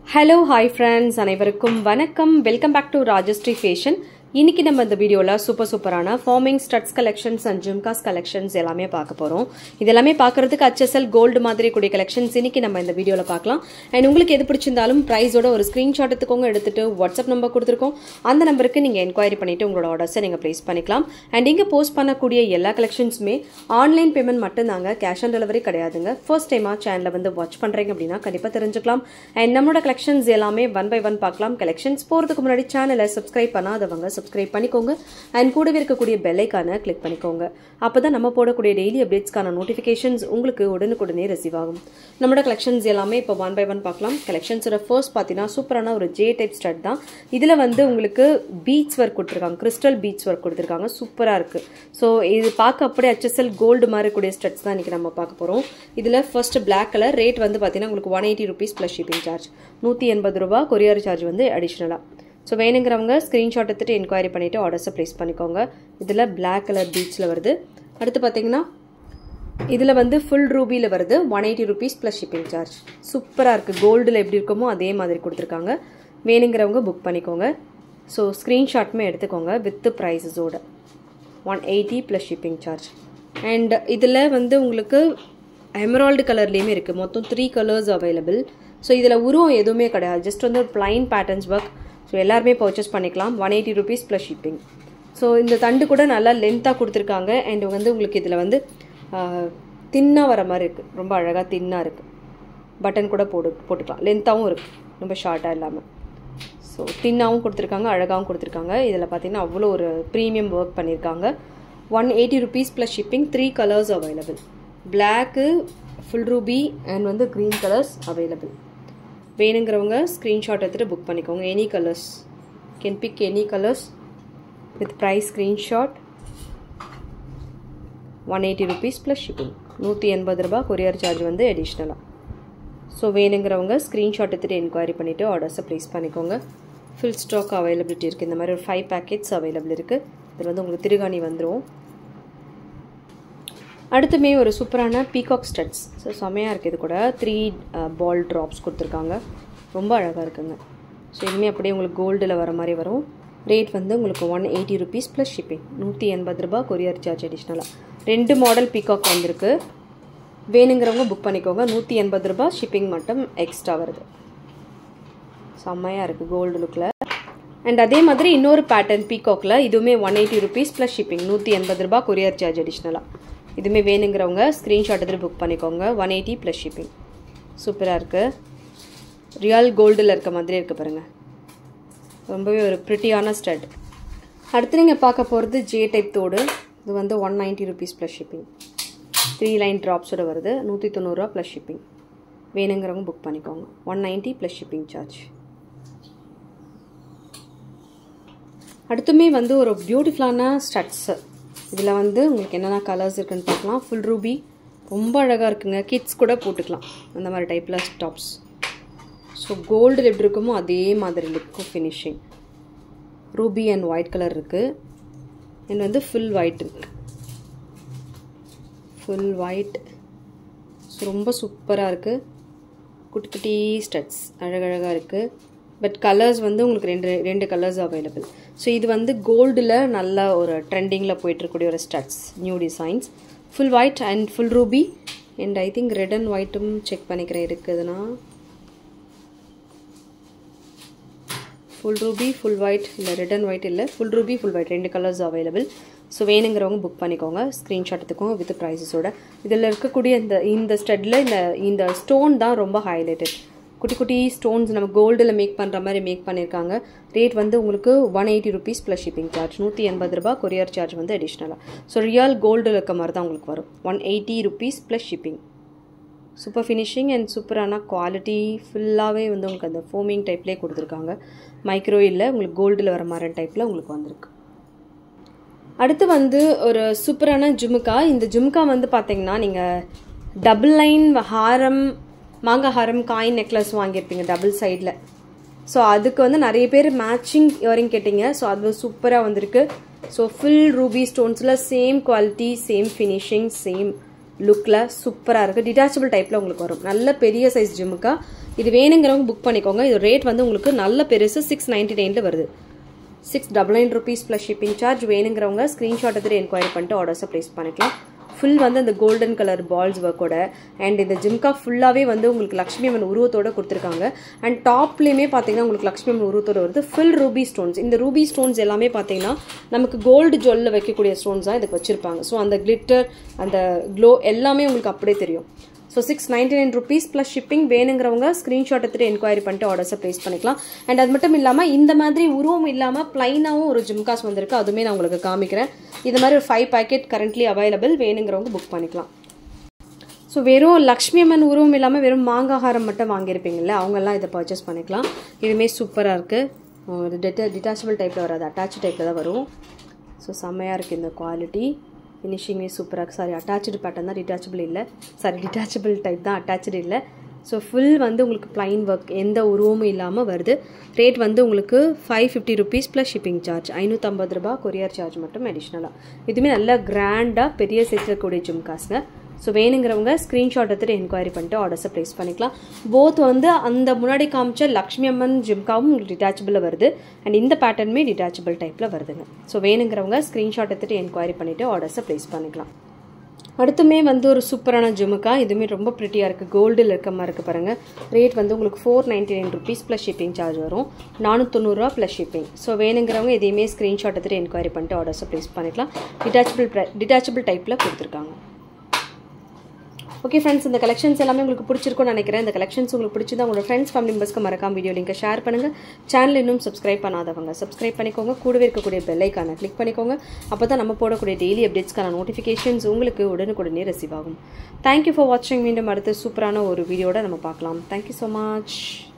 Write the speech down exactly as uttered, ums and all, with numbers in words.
Hello, hi friends, அனைவருக்கும் வணக்கம். Welcome back to Rajastri Fashion. இன்னைக்கு நம்ம இந்த வீடியோல சூப்பர் சூப்பரான ஃபார்மிங் studs collections and jhumkas collections எல்லாமே பார்க்க போறோம். இதெல்லாமே பார்க்கிறதுக்கு H S L கோல்ட் மாதிரி கூடிய கலெக்ஷன்ஸ் இன்னைக்கு நம்ம இந்த வீடியோல பார்க்கலாம். அண்ட் உங்களுக்கு எது பிடிச்சிருந்தாலும் பிரைஸோட ஒரு ஸ்கிரீன்ஷாட் எடுத்துக்கோங்க, எடுத்துட்டு வாட்ஸ்அப் நம்பர் கொடுத்துருக்கோம். அந்த நம்பருக்கு நீங்க என்கொயரி பண்ணிட்டு உங்களோட ஆர்டர்ஸை நீங்க பிளேஸ் பண்ணிக்கலாம். அண்ட் இங்க போஸ்ட் பண்ணக்கூடிய எல்லா கலெக்ஷன்ஸுமே ஆன்லைன் பேமெண்ட் மட்டும்தாங்க, கேஷ் ஆன் டெலிவரி கிடையாதுங்க. ஃபர்ஸ்ட் டைமா சேனலை வந்து வாட்ச் பண்றீங்க அப்படின்னா கண்டிப்பா தெரிஞ்சுக்கலாம். அண்ட் நம்மளோட கலெக்ஷன்ஸ் எல்லாமே ஒன் பை ஒன் பார்க்கலாம். கலெக்ஷன்ஸ் போறதுக்கு முன்னாடி சேனலை சப்ஸ்கிரைப் பண்ணாதவங்க சப்ஸ்கிரைப் பண்ணிக்கோங்க அண்ட் கூடவே இருக்கக்கூடிய பெல் ஐகானை கிளிக் பண்ணிக்கோங்க. அப்பதான் நம்ம போடக்கூடிய டெய்லி அப்டேட்ஸ்க்கான நோட்டிஃபிகேஷன்ஸ் உங்களுக்கு உடனுக்குடனே ரிசீவ் ஆகும். நம்மளோட கலெக்ஷன்ஸ் எல்லாமே இப்போ ஒன் பை ஒன் பார்க்கலாம். கலெக்ஷன்ஸோட ஃபர்ஸ்ட் பார்த்தீங்கன்னா சூப்பரான ஒரு ஜே டைப் ஸ்டட் தான். இதுல வந்து உங்களுக்கு பீட்ஸ் ஒர்க் கொடுத்துருக்காங்க, கிறிஸ்டல் பீட்ஸ் ஒர்க் கொடுத்துருக்காங்க, சூப்பரா இருக்கு. ஸோ இது பார்க்க அப்படியே H S L கோல்டு மாதிரி கூடிய ஸ்டட்ஸ் தான் இன்னைக்கு நம்ம பார்க்க போறோம். இதுல ஃபர்ஸ்ட் பிளாக் கலர் ரேட் வந்து பார்த்தீங்கன்னா உங்களுக்கு one eighty rupees plus shipping charge, நூத்தி எண்பது ரூபாய் கொரியர் சார்ஜ் வந்து அடிஷனலா. ஸோ வேணுங்கிறவங்க ஸ்க்ரீன்ஷாட் எடுத்துட்டு என்கொயரி பண்ணிவிட்டு ஆர்டர்ஸை ப்ளேஸ் பண்ணிக்கோங்க. இதில் பிளாக் கலர் பீட்ஸில் வருது. அடுத்து பார்த்தீங்கன்னா இதில் வந்து ஃபுல் ரூபியில் வருது, one eighty rupees plus shipping charge. சூப்பராக இருக்குது, கோல்டில் எப்படி இருக்குமோ அதே மாதிரி கொடுத்துருக்காங்க. வேணுங்கிறவங்க புக் பண்ணிக்கோங்க. ஸோ ஸ்க்ரீன்ஷாட்டுமே எடுத்துக்கோங்க வித் ப்ரைஸஸோட, one eighty plus shipping charge. And இதில் வந்து உங்களுக்கு எமரால்டு கலர்லேயுமே இருக்குது, மொத்தம் த்ரீ கலர்ஸ் அவைலபிள். ஸோ இதில் உருவம் எதுவுமே கிடையாது, ஜஸ்ட் வந்து ஒரு பிளைன் பேட்டர்ன்ஸ் ஒர்க். ஸோ எல்லாருமே பர்ச்சேஸ் பண்ணிக்கலாம், one eighty rupees plus shipping. So இந்த தண்டு கூட நல்லா லென்த்தாக கொடுத்துருக்காங்க. அண்ட் வந்து உங்களுக்கு இதில் வந்து தின்னாக வர மாதிரி இருக்குது, ரொம்ப அழகாக தின்னாக இருக்குது. பட்டன் கூட போடு போட்டுக்கலாம், லென்த்தாகவும் இருக்குது, ரொம்ப ஷார்ட்டாக இல்லாமல். ஸோ தின்னாகவும் கொடுத்துருக்காங்க, அழகாகவும் கொடுத்துருக்காங்க. இதில் பார்த்தீங்கன்னா அவ்வளோ ஒரு ப்ரீமியம் ஒர்க் பண்ணியிருக்காங்க. One eighty rupees plus shipping, three colours available, black, full ruby and வந்து க்ரீன் கலர்ஸ் அவைலபிள். வேணுங்கிறவங்க ஸ்க்ரீன்ஷாட் எடுத்துகிட்டு புக் பண்ணிக்கோங்க. Any colours can pick, any colours with price screenshot. One eighty rupees plus shipping, நூற்றி எண்பது ரூபா courier charge வந்து அடிஷ்னலாக. So வேணுங்கிறவங்க ஸ்க்ரீன்ஷாட் எடுத்துகிட்டு என்கொயரி பண்ணிவிட்டு ஆர்டர்ஸை ப்ளேஸ் பண்ணிக்கோங்க. ஃபுல் ஸ்டாக் அவைலபிலிட்டி இருக்குது. இந்த மாதிரி ஒரு ஃபைவ் பேக்கெட்ஸ் அவைலபிள் இருக்குது. இதில் வந்து உங்களுக்கு திருகாணி வந்துடும். அடுத்துமே ஒரு சூப்பரான பீகாக் ஸ்டட்ஸ். ஸோ செம்மையாக இருக்குது. இது கூட த்ரீ பால் ட்ராப்ஸ் கொடுத்துருக்காங்க, ரொம்ப அழகாக இருக்குங்க. ஸோ இதுவுமே அப்படியே உங்களுக்கு கோல்டில் வர மாதிரி வரும். ரேட் வந்து உங்களுக்கு one eighty rupees plus shipping, நூற்றி எண்பது ரூபா கொரியர் சார்ஜ் அடிஷ்னலாக. ரெண்டு மாடல் பீகாக் வந்திருக்கு, வேணுங்கிறவங்க புக் பண்ணிக்கோங்க. நூற்றி எண்பது ரூபா ஷிப்பிங் மட்டும் எக்ஸ்ட்ரா வருது. செம்மையாக இருக்குது கோல்டு லுக்கில். அண்ட் அதே மாதிரி இன்னொரு பேட்டர்ன் பீகாக்கில், இதுவுமே one eighty rupees plus shipping, நூற்றி எண்பது ரூபா கொரியர் சார்ஜ் அடிஷ்னலாக. இதுவுமே வேணுங்கிறவங்க ஸ்க்ரீன்ஷாட் எடுத்து புக் பண்ணிக்கோங்க. One eighty plus shipping. சூப்பராக இருக்குது, ரியல் கோல்டில் இருக்க மாதிரி இருக்குது பாருங்கள், ரொம்பவே ஒரு ப்ரிட்டியான ஸ்டட். அடுத்து நீங்கள் பார்க்க போகிறது ஜே டைப் தோடு. இது வந்து one ninety rupees plus shipping, three line ட்ராப்ஸோட வருது, நூற்றி தொண்ணூறுரூவா ப்ளஸ் ஷிப்பிங். வேணுங்கிறவங்க புக் பண்ணிக்கோங்க. One ninety plus shipping charge. அடுத்துமே வந்து ஒரு பியூட்டிஃபுல்லான ஸ்டட்ஸு. இதில் வந்து உங்களுக்கு என்னென்ன கலர்ஸ் இருக்குன்னு பார்க்கலாம். ஃபுல் ரூபி ரொம்ப அழகாக இருக்குங்க, கிட்ஸ் கூட போட்டுக்கலாம் அந்த மாதிரி டைப்பில் டாப்ஸ். ஸோ கோல்டு எப்படி இருக்குமோ அதே மாதிரி லுக்கும் finishing. Ruby and white colour இருக்குது. அண்ட் வந்து ஃபுல் ஒயிட் இருக்குது, ஃபுல் ஒயிட். ஸோ ரொம்ப சூப்பராக இருக்குது, குட்டி குட்டி ஸ்டட்ஸ் அழகழகாக இருக்குது. பட் கலர்ஸ் வந்து உங்களுக்கு ரெண்டு ரெண்டு கலர்ஸ் அவைலபிள். ஸோ இது வந்து கோல்டில் நல்ல ஒரு ட்ரெண்டிங்கில் போயிட்டுருக்கூடிய ஒரு studs, new designs. Full white and full ruby and I think red and ஒயிட்டும் செக் பண்ணிக்கிறேன் இருக்குதுன்னா. ஃபுல் ரூபி ஃபுல் ஒயிட் இல்லை, ரெட் அண்ட் ஒயிட் இல்லை, ஃபுல் ரூபி ஃபுல் ஒயிட் ரெண்டு கலர்ஸ் அவைலபிள். ஸோ வேணுங்கிறவங்க புக் பண்ணிக்கோங்க. ஸ்க்ரீன்ஷாட் எடுத்துக்கோங்க வித் ப்ரைஸஸோட. இதில் இருக்கக்கூடிய இந்த இந்த ஸ்டட்டில் இந்த இந்த ஸ்டோன் தான் ரொம்ப ஹைலைட்டட். குட்டி குட்டி ஸ்டோன்ஸ் நம்ம கோல்டில் மேக் பண்ணுற மாதிரி மேக் பண்ணியிருக்காங்க. ரேட் வந்து உங்களுக்கு one eighty rupees plus shipping charge, நூற்றி எண்பது ரூபா கொரியர் சார்ஜ் வந்து அடிஷ்னலாக. ஸோ ரியல் கோல்டில் இருக்க மாதிரி தான் உங்களுக்கு வரும். One eighty rupees plus shipping. Super finishing and சூப்பரான குவாலிட்டி. ஃபுல்லாகவே வந்து உங்களுக்கு அந்த ஃபோமிங் டைப்லேயே கொடுத்துருக்காங்க. மைக்ரோ இல்லை, உங்களுக்கு கோல்டில் வர மாதிரி டைப்பில் உங்களுக்கு வந்திருக்கு. அடுத்து வந்து ஒரு சூப்பரான ஜுமுக்கா. இந்த ஜுமுக்கா வந்து பார்த்தீங்கன்னா நீங்கள் டபுள் லைன் ஹாரம், மாங்காய் ஹாரம், காயின் நெக்லஸ் வாங்கியிருப்பீங்க டபுள் சைடில். ஸோ அதுக்கு வந்து நிறைய பேர் மேட்சிங் இயரிங் கேட்டிங்க. ஸோ அது சூப்பராக வந்திருக்கு. ஸோ ஃபுல் ரூபி ஸ்டோன்ஸில் same quality, same finishing, same லுக்கில் சூப்பராக இருக்குது. டிட்டாச்சபிள் டைப்பில் உங்களுக்கு வரும். நல்ல பெரிய சைஸ் ஜிம்முக்கா. இது வேணுங்கிறவங்க புக் பண்ணிக்கோங்க. இது ரேட் வந்து உங்களுக்கு நல்ல பெருசு சிக்ஸ் நைன்டி நைனில் வருது. Six double nine rupees plus shipping charge. வேணுங்கிறவங்க ஸ்க்ரீன்ஷாட் எடுத்துகிட்டு என்கொயரி பண்ணிட்டு ஆர்டர்ஸை ப்ளேஸ் பண்ணிக்கலாம். ஃபுல் வந்து அந்த கோல்டன் கலர் பால்ஸ் ஒர்க்கோட அண்ட் இந்த ஜிம்கா ஃபுல்லாகவே வந்து உங்களுக்கு லக்ஷ்மி அம்மன் உருவத்தோட கொடுத்துருக்காங்க. அண்ட் டாப்லேயுமே பார்த்தீங்கன்னா உங்களுக்கு லக்ஷ்மி அம்மன் உருவத்தோட வருது. Full ruby stones. இந்த ரூபி ஸ்டோன்ஸ் எல்லாமே பார்த்தீங்கன்னா நமக்கு கோல்டு ஜுவல்ல வைக்கக்கூடிய ஸ்டோன்ஸ் தான் இதுக்கு வச்சிருப்பாங்க. ஸோ அந்த கிளிட்டர் அந்த க்ளோ எல்லாமே உங்களுக்கு அப்படியே தெரியும். So six ninety nine rupees plus shipping. வேணுங்கிறவங்க ஸ்க்ரீன்ஷாட் எடுத்துகிட்டு என்கொயரி பண்ணிட்டு ஆர்டர்ஸை ப்ளேஸ் பண்ணிக்கலாம். அண்ட் அது மட்டும் இல்லாமல் இந்த மாதிரி உருவம் இல்லாமல் ப்ளைனாகவும் ஒரு ஜிம்காஸ் வந்திருக்கு. அதுவுமே நான் உங்களுக்கு காமிக்கிறேன். இது மாதிரி ஒரு ஃபைவ் பேக்கெட் கரண்ட்லி அவைலபிள். வேணுங்கிறவங்க புக் பண்ணிக்கலாம். ஸோ வெறும் லக்ஷ்மி அம்மன் உருவம் இல்லாமல் வெறும் மாங்காகாரம் மட்டும் வாங்கியிருப்பீங்கல்ல, அவங்கெல்லாம் இதை பர்ச்சேஸ் பண்ணிக்கலாம். இதுவுமே சூப்பராக இருக்குது. டிட்ட டிட்டாச்சபிள் டைப்பில் வராது, அட்டாச் டைப்பில் தான் வரும். ஸோ செம்மையாக இருக்குது இந்த குவாலிட்டி. ஃபினிஷிங்கே சூப்பராக இருக்குது. சாரி அட்டாச்சு பேட்டர்ன் தான், டிட்டாச்சபிள் இல்லை. சாரி டிட்டாச்சபிள் டைப் தான், அட்டாச்சு இல்லை. ஸோ ஃபுல் வந்து உங்களுக்கு ப்ளைன் ஒர்க், எந்த உருவமும் இல்லாமல் வருது. ரேட் வந்து உங்களுக்கு five fifty rupees plus shipping charge. ஐநூற்றம்பது ரூபா கொரியர் சார்ஜ் மட்டும் அடிஷ்னலாக. இதுவுமே நல்லா கிராண்டாக பெரிய சைஸில் கூடிய ஜிம்காஸ்ங்க. ஸோ வேணுங்கிறவங்க ஸ்க்ரீன்ஷாட் எடுத்துகிட்டு என்கொயரி பண்ணிட்டு ஆர்டர்ஸை ப்ளேஸ் பண்ணிக்கலாம். போத் வந்து அந்த முன்னாடி காமிச்ச லக்ஷ்மி அம்மன் ஜிம்காவும் உங்களுக்கு டிட்டாச்சபிளில் வருது. அண்ட் இந்த பேட்டர்னுமே டிட்டாச்சபிள் டைப்பில் வருதுங்க. ஸோ வேணுங்கிறவங்க ஸ்க்ரீன்ஷாட் எடுத்துகிட்டு என்கொயரி பண்ணிவிட்டு ஆர்டர்ஸை ப்ளேஸ் பண்ணிக்கலாம். அடுத்துமே வந்து ஒரு சூப்பரான ஜிம்முக்கா. இதுவுமே ரொம்ப ப்ரிட்டியாக இருக்குது. கோல்டில் இருக்க மாதிரி இருக்குது பாருங்கள். ரேட் வந்து உங்களுக்கு four ninety nine rupees plus shipping charge வரும். நானூற்றொண்ணூறுரூவா ப்ளஸ் ஷிப்பிங். ஸோ வேணுங்கிறவங்க இதையுமே ஸ்க்ரீன்ஷாட் எடுத்துகிட்டு என்கொயரி பண்ணிட்டு ஆர்டர்ஸை ப்ளேஸ் பண்ணிக்கலாம். டிட்டாச்சபிள் டிட்டாச்சபிள் டைப்பில் கொடுத்துருக்காங்க. ஓகே ஃப்ரெண்ட்ஸ், இந்த கலெக்ஷன்ஸ் எல்லாமே உங்களுக்கு பிடிச்சிருக்கும்னு நினைக்கிறேன். இந்த கலெக்ஷன்ஸ் உங்களுக்கு பிடிச்சிருந்தா உங்களோட ஃப்ரெண்ட்ஸ் ஃபேமிலி மெம்பர்ஸ்க்கு மறக்காம வீடியோ லிங்கை ஷேர் பண்ணுங்கள். சேனல் இன்னும் சப்ஸ்கிரைப் பண்ணாதவங்க சப்ஸ்கிரைப் பண்ணிக்கோங்க. கூடவே இருக்கக்கூடிய பெல் ஐக்கானை கிளிக் பண்ணிக்கோங்க. அப்போ தான் நம்ம போடக்கூடிய டெய்லி அப்டேட்ஸ்க்கான நோட்டிஃபிகேஷன்ஸ் உங்களுக்கு உடனுக்குடனே ரிசீவ் ஆகும். தேங்க்யூ ஃபார் வாட்சிங். மீண்டும் அடுத்த சூப்பரான ஒரு வீடியோட நம்ம பார்க்கலாம். Thank you so much.